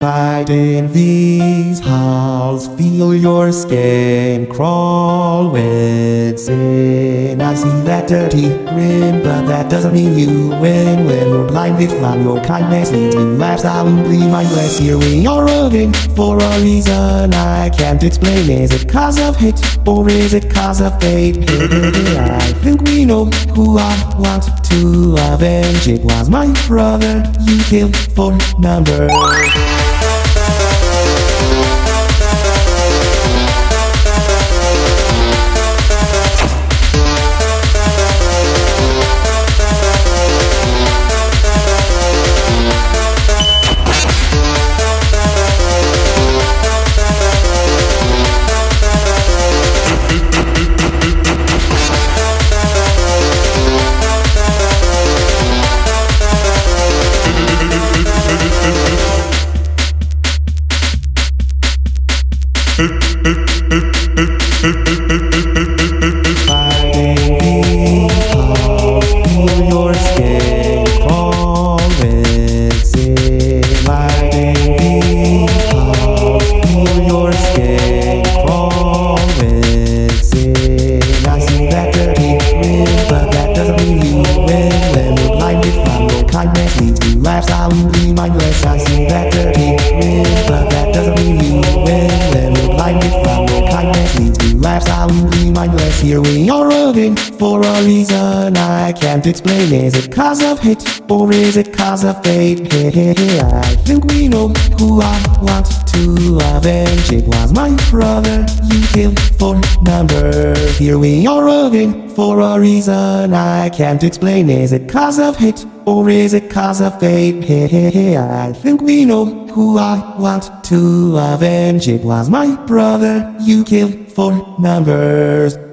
Hide in these halls, feel your skin crawl with sin. I see that dirty grin, but that doesn't mean you win. When you're blinded from your kindness, leaves you absolutely mindless. Here we are running for a reason I can't explain. Is it cause of hate, or is it cause of fate? I think we know who I want to avenge. It was my brother you killed for numbers. Feel your skin crawl with sin. Lighting these halls, feel your skin crawl with sin. I see that dirty grin, but that doesn't mean you win. When you're blinded from your kindness, leaves you absolutely mindless. I see that dirty grin, but that doesn't mean you win. When you're blinded from your kindness, leaves you absolutely mindless. Here we are running for a reason I can't explain. Is it cause of hate, or is it cause of fate? I think we know who I want to avenge. It was my brother you killed for numbers. Here we are running for a reason I can't explain. Is it cause of hate, or is it cause of fate? I think we know who I want to avenge. It was my brother you killed for numbers.